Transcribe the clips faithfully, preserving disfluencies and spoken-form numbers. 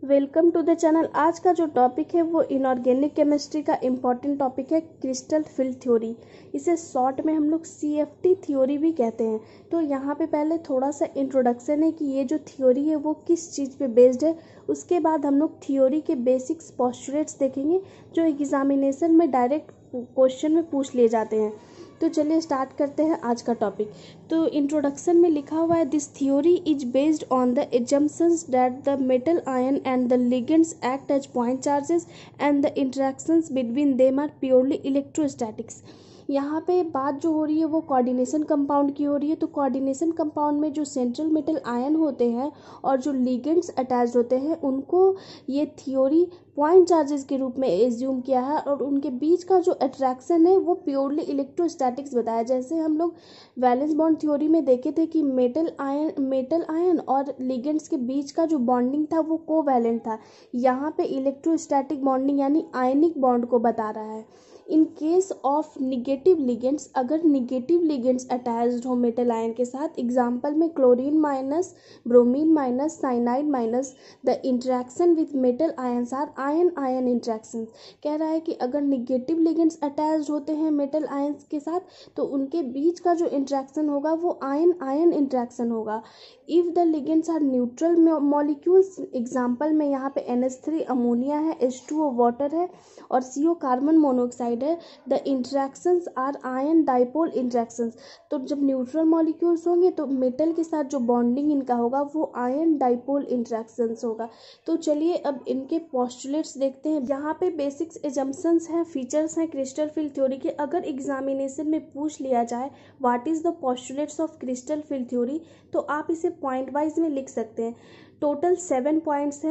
Welcome to the channel. आज का जो टॉपिक है वो इनऑर्गेनिक केमिस्ट्री का इम्पॉर्टेंट टॉपिक है क्रिस्टल फील्ड थ्योरी। इसे शॉर्ट में हम लोग सी एफ टी थ्योरी भी कहते हैं। तो यहाँ पे पहले थोड़ा सा इंट्रोडक्शन है कि ये जो थ्योरी है वो किस चीज़ पे बेस्ड है। उसके बाद हम लोग थ्योरी के बेसिक्स पोस्टुलेट्स देखेंगे जो एग्जामिनेशन में डायरेक्ट क्वेश्चन में पूछ लिए जाते हैं। तो चलिए स्टार्ट करते हैं आज का टॉपिक। तो इंट्रोडक्शन में लिखा हुआ है, this theory is based on the assumptions that the metal ion and the ligands act as point charges and the interactions between them are purely electrostatics. यहाँ पे बात जो हो रही है वो कोऑर्डिनेशन कंपाउंड की हो रही है। तो कोऑर्डिनेशन कंपाउंड में जो सेंट्रल मेटल आयन होते हैं और जो लिगेंड्स अटैच होते हैं उनको ये थ्योरी पॉइंट चार्जेस के रूप में एज्यूम किया है और उनके बीच का जो अट्रैक्शन है वो प्योरली इलेक्ट्रोस्टैटिक्स बताया। जैसे हम लोग वैलेंस बॉन्ड थ्योरी में देखे थे कि मेटल आयन मेटल आयन और लिगेंड्स के बीच का जो बॉन्डिंग था वो कोवैलेंट था। यहाँ पे इलेक्ट्रोस्टैटिक बॉन्डिंग यानी आयनिक बॉन्ड को बता रहा है। In case of negative ligands, अगर निगेटिव लिगेंड्स अटैच्ड हो मेटल आयन के साथ, एग्जाम्पल में chlorine minus, bromine minus, cyanide minus, the interaction with metal ions are ion ion interaction. कह रहा है कि अगर निगेटिव लिगेंड्स अटैच्ड होते हैं मेटल आयन्स के साथ तो उनके बीच का जो इंट्रैक्शन होगा वो आयन आयन इंट्रैक्शन होगा। If the ligands are neutral molecules, example में यहाँ पे एन एच थ्री अमोनिया है, एच टू ओ वाटर है और सी ओ कार्बन मोनोऑक्साइड है, the interactions are ion dipole interactions. तो जब न्यूट्रल मॉलिक्यूल्स होंगे तो मेटल के साथ जो बॉन्डिंग इनका होगा वो आयन डाइपोल इंट्रैक्शंस होगा। तो चलिए अब इनके पोस्टुलेट्स देखते हैं। यहाँ पे बेसिक्स एजम्पशंस हैं, फीचर्स हैं क्रिस्टल फील्ड थ्योरी के। अगर एग्जामिनेशन में पूछ लिया जाए what is the postulates of crystal field theory तो आप इसे पॉइंट वाइज में लिख सकते हैं। टोटल सेवन पॉइंट्स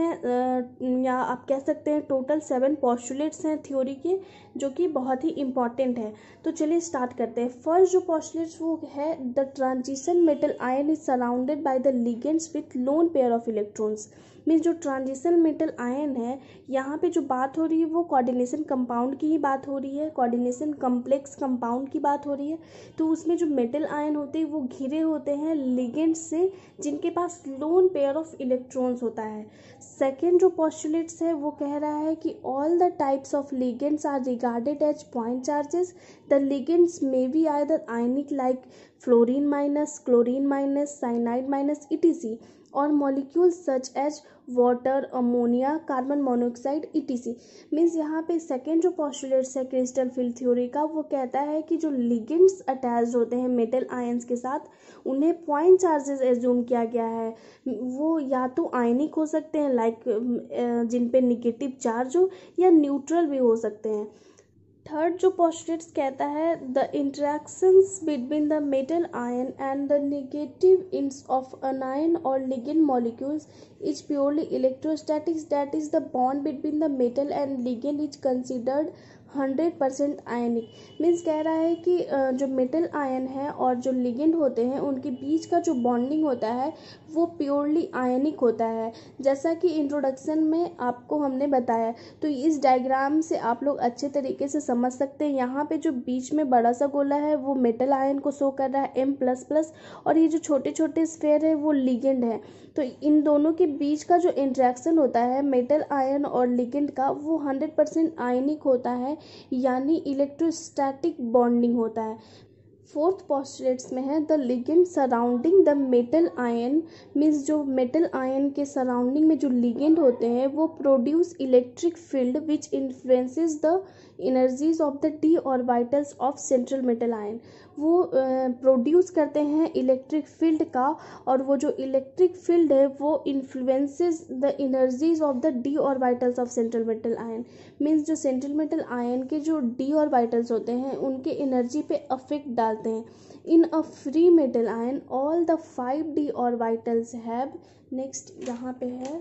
हैं या आप कह सकते हैं टोटल सेवन पोस्टुलेट्स हैं थ्योरी के, जो कि बहुत ही इंपॉर्टेंट है। तो चलिए स्टार्ट करते हैं। फर्स्ट जो पोस्टुलेट्स वो है, the transition metal ion is surrounded by the ligands with lone pair of electrons. Means जो ट्रांजिशन मेटल आयन है, यहाँ पे जो बात हो रही है वो कोऑर्डिनेशन कंपाउंड की ही बात हो रही है, कोऑर्डिनेशन कम्प्लेक्स कंपाउंड की बात हो रही है। तो उसमें जो मेटल आयन होते हैं वो घिरे होते हैं लिगेंड्स से जिनके पास लोन पेयर ऑफ इलेक्ट्रॉन्स होता है। सेकेंड जो पोस्टुलेट्स है वो कह रहा है कि all the types of ligands are regarded as point charges. The ligands may be either ionic like fluorine minus, chlorine minus, cyanide minus etc और molecules such as water, ammonia, carbon monoxide etc. Means यहाँ पे second जो postulates है crystal field theory का वो कहता है कि जो लिगेंड्स अटैच्ड होते हैं मेटल आयंस के साथ उन्हें पॉइंट चार्जेस एज्यूम किया गया है। वो या तो आयनिक हो सकते हैं लाइक जिन पे निगेटिव चार्ज हो, या न्यूट्रल भी हो सकते हैं। थर्ड जो पोस्टुलेट्स कहता है, the interactions between the metal ion and the negative ends of anion और ligand molecules is purely electrostatics, that is the bond between the metal and ligand is considered hundred percent ionic. Means कह रहा है कि जो metal ion है और जो ligand होते हैं उनके बीच का जो बॉन्डिंग होता है वो प्योरली आयनिक होता है, जैसा कि इंट्रोडक्शन में आपको हमने बताया। तो इस डायग्राम से आप लोग अच्छे तरीके से समझ सकते हैं। यहाँ पे जो बीच में बड़ा सा गोला है वो मेटल आयन को शो कर रहा है एम प्लस प्लस, और ये जो छोटे छोटे स्फेयर है वो लिगेंड है। तो इन दोनों के बीच का जो इंट्रैक्शन होता है मेटल आयन और लिगेंड का वो हंड्रेड परसेंट आयनिक होता है, यानी इलेक्ट्रोस्टैटिक बॉन्डिंग होता है। फोर्थ पोस्टुलेट्स में है, the ligand surrounding the metal ion. Means जो मेटल आयन के सराउंडिंग में जो लिगेंड होते हैं वो produce electric field which influences the energies of the d orbitals of central metal ion. वो प्रोड्यूस uh, करते हैं इलेक्ट्रिक फील्ड का, और वो जो इलेक्ट्रिक फील्ड है वो influences the energies of the d orbitals of central metal ion. Means जो सेंट्रल मेटल आयन के जो डी ऑर्बिटल्स होते हैं उनके एनर्जी पे अफेक्ट डालते हैं। In a free metal ion all the five d orbitals have, next यहाँ पे है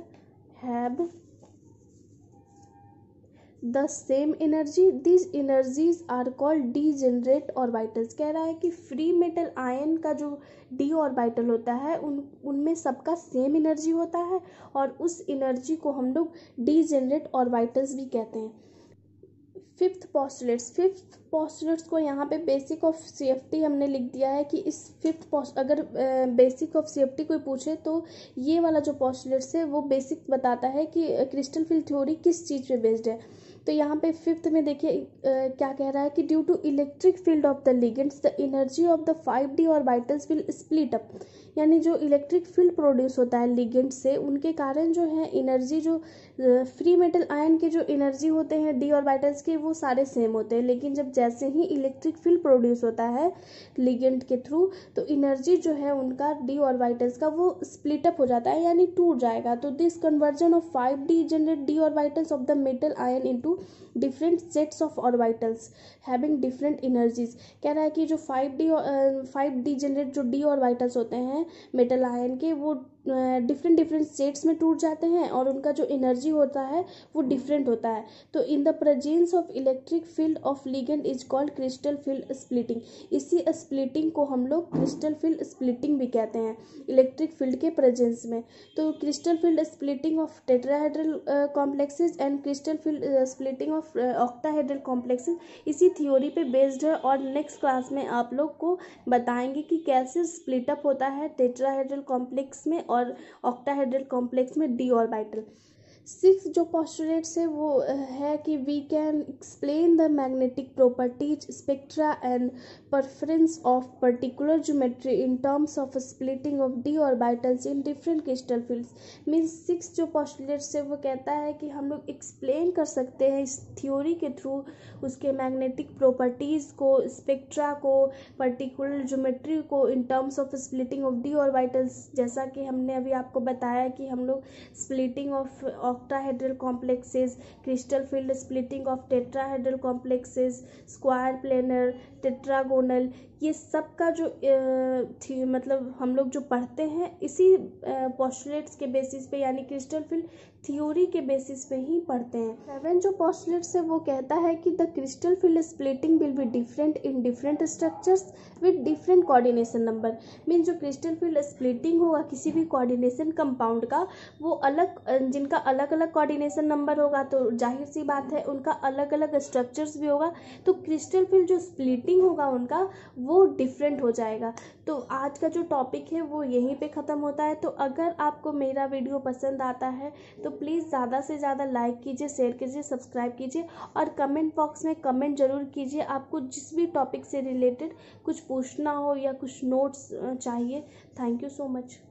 have the same energy, this energies are called degenerate orbitals. कह रहा है कि फ्री मेटल आयन का जो डी ऑर्बिटल होता है उन उनमें सबका सेम एनर्जी होता है और उस एनर्जी को हम लोग डीजेनरेट ऑर्बिटल्स भी कहते हैं। फिफ्थ पॉस्टुलेट्स फिफ्थ पॉस्टुलेट्स को यहाँ पे बेसिक ऑफ सीएफटी हमने लिख दिया है कि इस फिफ्थ पोस्ट अगर बेसिक ऑफ सीएफटी कोई पूछे तो ये वाला जो पॉस्टुलेट्स है वो बेसिक बताता है कि क्रिस्टल फील्ड थ्योरी किस चीज़ पे बेस्ड है। तो यहाँ पे फिफ्थ में देखिए क्या कह रहा है कि due to electric field of the ligands the energy of the five d orbitals will split up, यानी जो इलेक्ट्रिक फील्ड प्रोड्यूस होता है लिगेंड से उनके कारण जो है एनर्जी जो फ्री मेटल आयन के जो एनर्जी होते हैं डी ऑर्बिटल्स के वो सारे सेम होते हैं, लेकिन जब जैसे ही इलेक्ट्रिक फील्ड प्रोड्यूस होता है लिगेंड के थ्रू तो एनर्जी जो है उनका डी ऑर्बिटल्स का वो स्प्लिट अप हो जाता है यानी टूट जाएगा। तो this conversion of five d generate d orbitals of the metal ion into different sets of orbitals having different energies. कह रहा है कि जो five d five d generate जो डी ऑर्बिटल्स होते हैं मेटल आयन के वो डिफरेंट डिफरेंट स्टेट्स में टूट जाते हैं और उनका जो एनर्जी होता है वो डिफरेंट होता है। तो in the presence of electric field of ligand is called crystal field splitting. इसी स्प्लिटिंग को हम लोग क्रिस्टल फील्ड स्प्लिटिंग भी कहते हैं इलेक्ट्रिक फील्ड के प्रेजेंस में। तो crystal field splitting of tetrahedral complexes and crystal field splitting of octahedral complexes इसी थ्योरी पे बेस्ड है और नेक्स्ट क्लास में आप लोग को बताएंगे कि कैसे स्प्लिट अप होता है टेट्राहेड्रल कॉम्प्लेक्स में और ऑक्टाहेड्रल कॉम्प्लेक्स में डी ऑर्बिटल। सिक्स जो पॉस्टुलेट्स है वो है कि we can explain the magnetic properties spectra and preference of particular geometry in terms of splitting of d orbitals in different crystal fields. Means six जो postulates है वो कहता है कि हम लोग एक्सप्लेन कर सकते हैं इस थ्योरी के थ्रू उसके मैग्नेटिक प्रॉपर्टीज़ को, स्पेक्ट्रा को, पर्टिकुलर ज्योमेट्री को in terms of splitting of d orbitals. जैसा कि हमने अभी आपको बताया कि हम लोग splitting of octahedral complexes, crystal field splitting of tetrahedral complexes, square planar, tetragonal, ये सब का जो थी मतलब हम लोग जो पढ़ते हैं इसी पॉस्टुलेट्स के बेसिस पे यानी क्रिस्टल फील्ड थ्योरी के बेसिस पे ही पढ़ते हैं। सेवन जो पॉस्टुलेट्स है वो कहता है कि the crystal field splitting will be different in different structures with different coordination number. Mean जो क्रिस्टल फील्ड स्प्लिटिंग होगा किसी भी कोऑर्डिनेशन कंपाउंड का वो अलग, जिनका अलग अलग कोऑर्डिनेशन नंबर होगा तो जाहिर सी बात है उनका अलग अलग स्ट्रक्चर्स भी होगा, तो क्रिस्टल फील्ड जो स्प्लिटिंग होगा उनका वो डिफरेंट हो जाएगा। तो आज का जो टॉपिक है वो यहीं पे ख़त्म होता है। तो अगर आपको मेरा वीडियो पसंद आता है तो प्लीज़ ज़्यादा से ज़्यादा लाइक कीजिए, शेयर कीजिए, सब्सक्राइब कीजिए और कमेंट बॉक्स में कमेंट ज़रूर कीजिए आपको जिस भी टॉपिक से रिलेटेड कुछ पूछना हो या कुछ नोट्स चाहिए। Thank you so much.